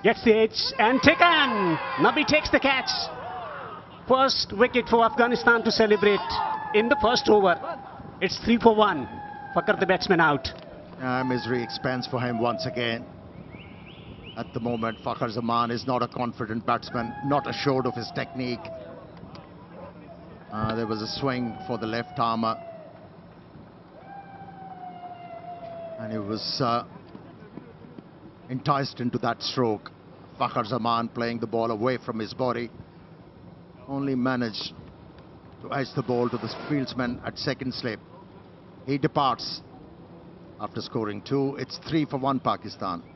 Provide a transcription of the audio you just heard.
Gets the edge and taken. Nabi takes the catch. First wicket for Afghanistan to celebrate in the first over. It's 3 for 1. Fakhar the batsman out. Misery expands for him once again. At the moment, Fakhar Zaman is not a confident batsman, not assured of his technique. There was a swing for the left armour. And he was enticed into that stroke. Fakhar Zaman playing the ball away from his body. Only managed to edge the ball to the fieldsman at second slip. He departs after scoring 2. It's 3 for 1 Pakistan.